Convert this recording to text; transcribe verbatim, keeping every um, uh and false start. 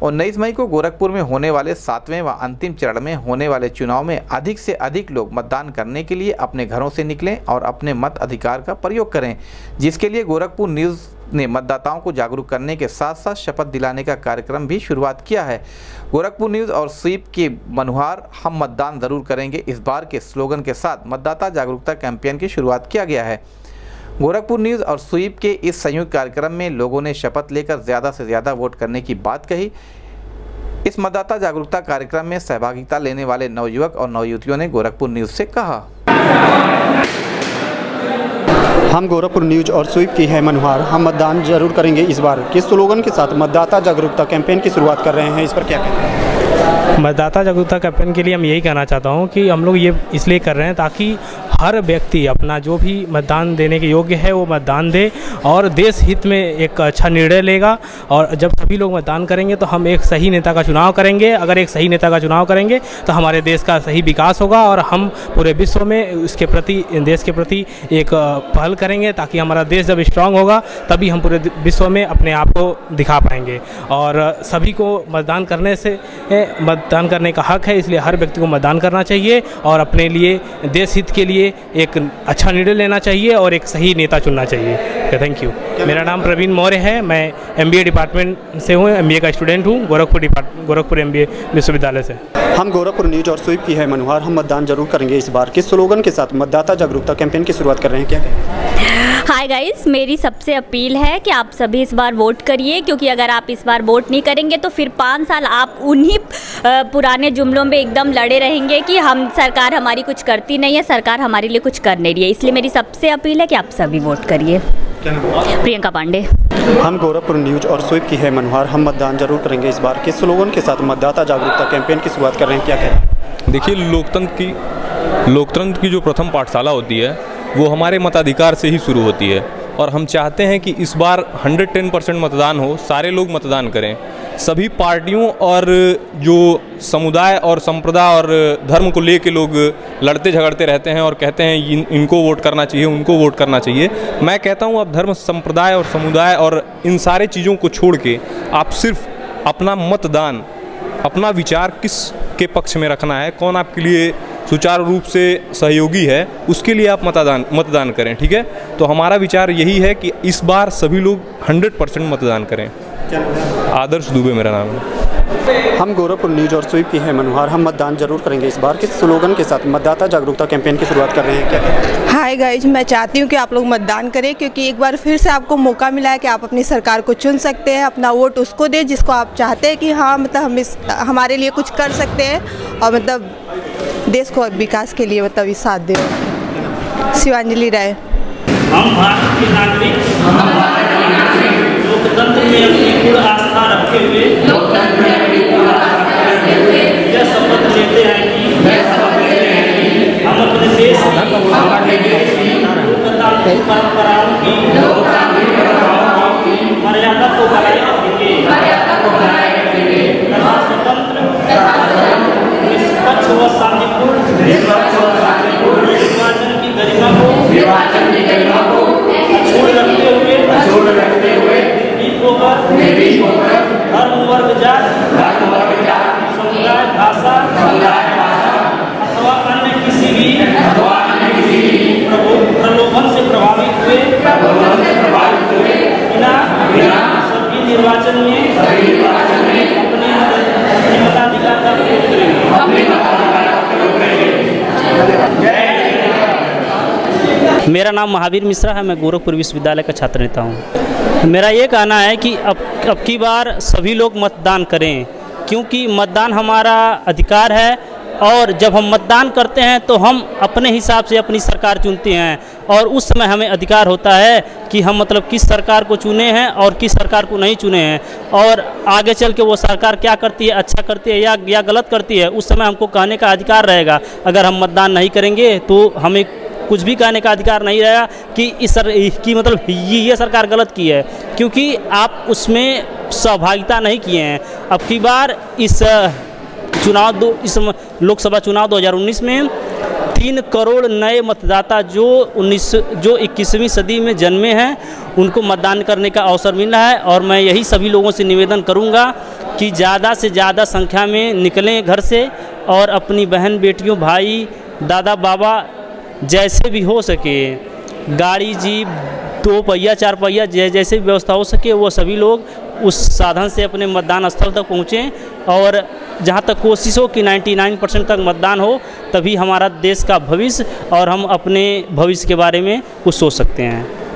उन्नीस मई को गोरखपुर में होने वाले सातवें व अंतिम चरण में होने वाले चुनाव में अधिक से अधिक लोग मतदान करने के लिए अपने घरों से निकलें और अपने मत अधिकार का प्रयोग करें, जिसके लिए गोरखपुर न्यूज़ ने मतदाताओं को जागरूक करने के साथ साथ शपथ दिलाने का कार्यक्रम भी शुरुआत किया है। गोरखपुर न्यूज़ और स्वीप के मनुहार हम मतदान जरूर करेंगे इस बार के स्लोगन के साथ मतदाता जागरूकता कैंपेन की शुरुआत किया गया है। गोरखपुर न्यूज़ और स्वीप के इस संयुक्त कार्यक्रम में लोगों ने शपथ लेकर ज़्यादा से ज़्यादा वोट करने की बात कही। इस मतदाता जागरूकता कार्यक्रम में सहभागिता लेने वाले नवयुवक और नवयुवतियों ने गोरखपुर न्यूज़ से कहा, हम गोरखपुर न्यूज़ और स्वीप की है मनुहार हम मतदान जरूर करेंगे इस बार के स्लोगन के साथ मतदाता जागरूकता कैंपेन की शुरुआत कर रहे हैं। इस पर क्या कहते हैं? मतदाता जागरूकता कैंपेन के लिए हम यही कहना चाहता हूँ कि हम लोग ये इसलिए कर रहे हैं ताकि हर व्यक्ति अपना जो भी मतदान देने के योग्य है वो मतदान दे और देश हित में एक अच्छा निर्णय लेगा। और जब सभी लोग मतदान करेंगे तो हम एक सही नेता का चुनाव करेंगे। अगर एक सही नेता का चुनाव करेंगे तो हमारे देश का सही विकास होगा और हम पूरे विश्व में उसके प्रति देश के प्रति एक पहल करेंगे, ताकि हमारा देश जब स्ट्रांग होगा तभी हम पूरे विश्व में अपने आप को दिखा पाएंगे। और सभी को मतदान करने से मतदान करने का हक है, इसलिए हर व्यक्ति को मतदान करना चाहिए और अपने लिए देश हित के लिए एक अच्छा निर्णय लेना चाहिए और एक सही नेता चुनना चाहिए। Thank you. मेरा नाम प्रवीण मौर्य है, मैं एमबीए डिपार्टमेंट से हूँ, एमबीए का स्टूडेंट हूँ गोरखपुर डिपार्ट गोरखपुर एमबीए विश्वविद्यालय से। हम गोरखपुर न्यूज़ और स्वीप की है मनुहार हम मतदान जरूर करेंगे इस बार के स्लोगन के साथ मतदाता जागरूकता कैंपेन की शुरुआत कर रहे हैं। क्या कहें? हाय गाइस, मेरी सबसे अपील है कि आप सभी इस बार वोट करिए, क्योंकि अगर आप इस बार वोट नहीं करेंगे तो फिर पाँच साल आप उन्हीं पुराने जुमलों में एकदम लड़े रहेंगे कि हम सरकार हमारी कुछ करती नहीं है, सरकार हमारे लिए कुछ कर नहीं रही है। इसलिए मेरी सबसे अपील है कि आप सभी वोट करिए। प्रियंका पांडे। हम गोरखपुर न्यूज़ और स्वीप की है मनुहार हम मतदान जरूर करेंगे इस बार के स्लोगन के साथ मतदाता जागरूकता कैंपेन की शुरुआत कर रहे हैं। क्या कहें? देखिए, लोकतंत्र की लोकतंत्र की जो प्रथम पाठशाला होती है वो हमारे मताधिकार से ही शुरू होती है और हम चाहते हैं कि इस बार एक सौ दस परसेंट मतदान हो, सारे लोग मतदान करें। सभी पार्टियों और जो समुदाय और संप्रदाय और धर्म को लेके लोग लड़ते झगड़ते रहते हैं और कहते हैं इन, इनको वोट करना चाहिए, उनको वोट करना चाहिए। मैं कहता हूँ अब धर्म संप्रदाय और समुदाय और इन सारे चीज़ों को छोड़ के आप सिर्फ अपना मतदान, अपना विचार किस के पक्ष में रखना है, कौन आपके लिए सुचारू रूप से सहयोगी है, उसके लिए आप मतदान मतदान करें। ठीक है, तो हमारा विचार यही है कि इस बार सभी लोग सौ परसेंट मतदान करें। आदर्श दुबे मेरा नाम है। हम गोरखपुर न्यूज़ और स्वीप की है मनुहार हम मतदान जरूर करेंगे इस बार के स्लोगन के साथ मतदाता जागरूकता कैंपेन की शुरुआत कर रहे हैं। क्या? हाय गाइज, मैं चाहती हूँ कि आप लोग मतदान करें, क्योंकि एक बार फिर से आपको मौका मिला है कि आप अपनी सरकार को चुन सकते हैं। अपना वोट उसको दें जिसको आप चाहते हैं कि हाँ मतलब हम इस हमारे लिए कुछ कर सकते हैं और मतलब देश को विकास के लिए मतलब साथ दें। शिवांजलि राय। हम भारत के नागरिक लोकतंत्र में अपनी पूर्ण आस्था रखते हुए यह शपथ लेते हैं कि हम अपने देश की लोकतांत्रिक परंपराओं की मर्यादा को बनाए रखेंगे तथा स्वतंत्र निष्पक्ष व शांतिपूर्ण निर्वाचन की गरिमा को अछूत रखते हुए निर्भीक होकर धर्म वर्ग जात समुदाय भाषा अथवा अन्य किसी भी प्रलोभन से प्रभावित हुए बिना सभी निर्वाचन में अपने मताधिकार का प्रयोग करेंगे। मेरा नाम महावीर मिश्रा है, मैं गोरखपुर विश्वविद्यालय का छात्र नेता हूँ। मेरा ये कहना है कि अब अब की बार सभी लोग मतदान करें, क्योंकि मतदान हमारा अधिकार है और जब हम मतदान करते हैं तो हम अपने हिसाब से अपनी सरकार चुनते हैं और उस समय हमें अधिकार होता है कि हम मतलब किस सरकार को चुने हैं और किस सरकार को नहीं चुने हैं और आगे चल के वो सरकार क्या करती है, अच्छा करती है या या गलत करती है, उस समय हमको कहने का अधिकार रहेगा। अगर हम मतदान नहीं करेंगे तो हमें कुछ भी कहने का अधिकार नहीं रहेगा कि इस सर की मतलब ये ये सरकार गलत की है, क्योंकि आप उसमें सहभागिता नहीं किए हैं। अब की बार इस चुनाव दो इस लोकसभा चुनाव दो हज़ार उन्नीस में तीन करोड़ नए मतदाता जो उन्नीस जो इक्कीसवीं सदी में जन्मे हैं उनको मतदान करने का अवसर मिल रहा है और मैं यही सभी लोगों से निवेदन करूंगा कि ज़्यादा से ज़्यादा संख्या में निकलें घर से और अपनी बहन बेटियों भाई दादा बाबा जैसे भी हो सके, गाड़ी जीप दो पहिया चार पहिया जैसे भी व्यवस्था हो सके वो सभी लोग उस साधन से अपने मतदान स्थल तक पहुँचें। और जहाँ तक कोशिश हो कि निन्यानवे परसेंट तक मतदान हो, तभी हमारा देश का भविष्य और हम अपने भविष्य के बारे में कुछ सोच सकते हैं।